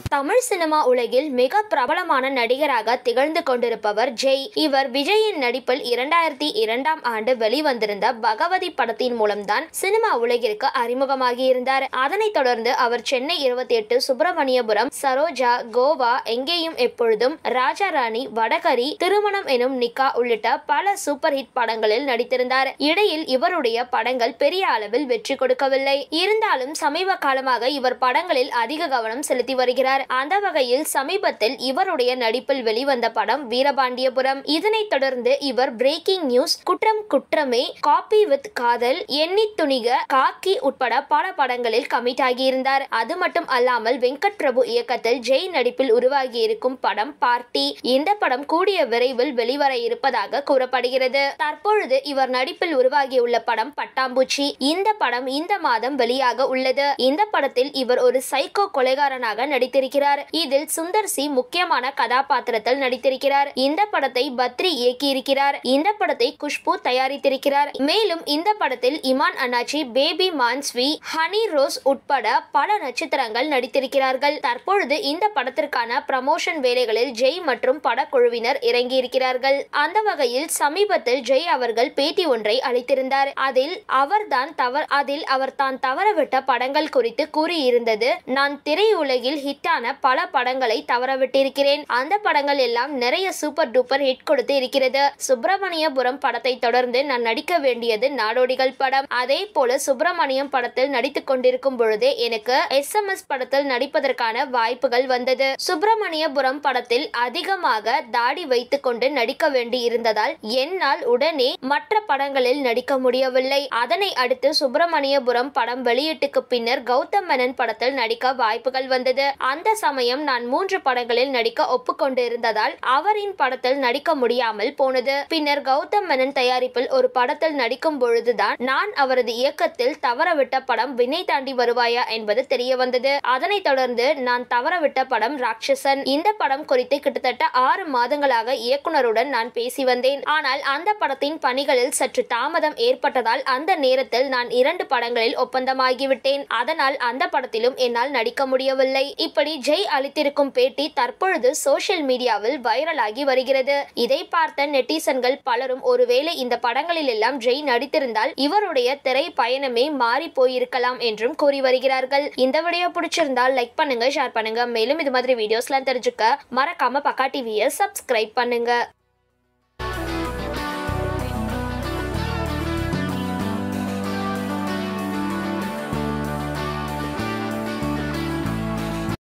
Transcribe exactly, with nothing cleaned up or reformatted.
Tamil cinema உலகில் மிக பிரபலமான நடிகராக திகழ்ந்து கொண்டிருப்பவர் ஜெய். இவர் விஜயின் நடிப்பில் இரண்டாயிரத்தி இரண்டாம் ஆண்டு வெளிவந்திருந்த பகவதி படத்தின் மூலம்தான் சினிமா உலகிற்கு அறிமுகமாகி இருந்தார். அதனைத் தொடர்ந்து அவர் சென்னை இருபத்தி எட்டு, சுப்பிரமணியபுரம், சரோஜா, கோவா, எங்கேயும் எப்பொழுதும், ராஜா ராணி, வடகரி, திருமணம் எனும் நிக்கா உள்ளிட்ட பல சூப்பர் ஹிட் படங்களில் நடித்திருந்தார். இடையில் இவருடைய படங்கள் பெரிய அளவில் வெற்றி கொடுக்கவில்லை. இருந்தாலும் சமீப காலமாக இவர் படங்களில் அதிக கவனம் செலுத்தி வருகிறார். அந்த வகையில் சமீபத்தில் இவருடைய நடிப்பில் வெளிவந்த படம் வீரபாண்டியபுரம். இதனைத் தொடர்ந்து இவர் பிரேக்கிங் நியூஸ், குற்றம் குற்றமே, காப்பி வித் காதல், எண்ணி துணிக, காக்கி உட்பட பல படங்களில் கமிட் ஆகியிருந்தார். அது மட்டும் அல்லாமல் வெங்கட் பிரபு இயக்கத்தில் ஜெய் நடிப்பில் உருவாகி இருக்கும் படம் பார்ட்டி. இந்த படம் கூடிய விரைவில் வெளிவர இருப்பதாக கூறப்படுகிறது. தற்பொழுது இவர் நடிப்பில் உருவாகியுள்ள படம் பட்டாம்பூச்சி. இந்த படம் இந்த மாதம் வெளியாக உள்ளது. இந்த படத்தில் இவர் ஒரு சைக்கோ கொலைகாரனாக நடித்திருக்கிறார். இதில் சுந்தர் சி முக்கியமான கதாபாத்திரத்தில் நடித்திருக்கிறார். இந்த படத்தை பத்ரி இயக்கியிருக்கிறார். இந்த படத்தை குஷ்பு தயாரித்திருக்கிறார். மேலும் இந்த படத்தில் Imman Annachi, baby மான்ஸ்வி, honey rose உட்பட பல நட்சத்திரங்கள் நடித்திருக்கிறார்கள். தற்பொழுது இந்த படத்திற்கான ப்ரமோஷன் வேலைகளில் ஜெய் மற்றும் படக்குழுவினர் இறங்கியிருக்கிறார்கள். அந்த வகையில் சமீபத்தில் ஜெய் அவர்கள் பேட்டி ஒன்றை அளித்திருந்தார். அதில் அவர் தான் தவறு அதில் அவர் தான் தவறவிட்ட படங்கள் குறித்து கூறியிருந்தது. நான் திரையுலகில் ஹிட்டான பல படங்களை தவறவிட்டிருக்கிறேன். அந்த படங்கள் எல்லாம் நிறைய சூப்பர் டூப்பர் ஹிட் கொடுத்து இருக்கிறது. சுப்பிரமணியபுரம் படத்தை தொடர்ந்து நான் நடிக்க வேண்டியது நாடோடிகள் படம். அதே போல சுப்பிரமணியம் படத்தில் நடித்துக் கொண்டிருக்கும் பொழுதே எனக்கு எஸ் எம் எஸ் படத்தில் நடிப்பதற்கான வாய்ப்புகள் வந்தது. சுப்பிரமணியபுரம் படத்தில் அதிகமாக தாடி வைத்துக் கொண்டு நடிக்க வேண்டி இருந்ததால் என்னால் உடனே மற்ற படங்களில் நடிக்க முடியவில்லை. அதனை அடுத்து சுப்பிரமணியபுரம் படம் வெளியீட்டுக்கு பின்னர் கௌதம் மேனன் படத்தில் நடிக்க வாய்ப்புகள் வந்தது. அந்த சமயம் நான் மூன்று படங்களில் நடிக்க ஒப்புக்கொண்டு இருந்ததால் அவரின் படத்தில் நடிக்க முடியாமல் போனது. பின்னர் கௌதம் மேனன் தயாரிப்பில் ஒரு படத்தில் நடிக்கும் பொழுதுதான் நான் அவரது இயக்கத்தில் தவறவிட்ட படம் வினை தாண்டி வருவாயா என்பது தெரிய வந்தது. அதனைத் தொடர்ந்து நான் தவறவிட்ட படம் ராட்சசன். இந்த படம் குறித்து கிட்டத்தட்ட ஆறு மாதங்களாக இயக்குனருடன் நான் பேசி வந்தேன். ஆனால் அந்த படத்தின் பணிகளில் சற்று தாமதம் ஏற்பட்டதால் அந்த நேரத்தில் நான் இரண்டு படங்களில் ஒப்பந்தமாகிவிட்டேன். அதனால் அந்த படத்திலும் என்னால் நடிக்க முடியவில்லை. இப்படி ஜெய் அளித்திருக்கும் பேட்டி தற்பொழுது சோசியல் மீடியாவில் வைரலாகி வருகிறது. இதை பார்த்த நெட்டிசன்கள் பலரும் ஒருவேளை இந்த படங்களில் எல்லாம் ஜெய் நடித்திருந்தால் இவருடைய திரை பயணமே மாறி போயிருக்கலாம் என்றும் கூறி வருகிறார்கள். இந்த வீடியோ பிடிச்சிருந்தால் லைக் பண்ணுங்க, ஷேர் பண்ணுங்க. மேலும் இது மாதிரி வீடியோஸ்லாம் தெரிஞ்சுக்க மறக்காம பக்கா டிவியை சப்ஸ்கிரைப் பண்ணுங்க.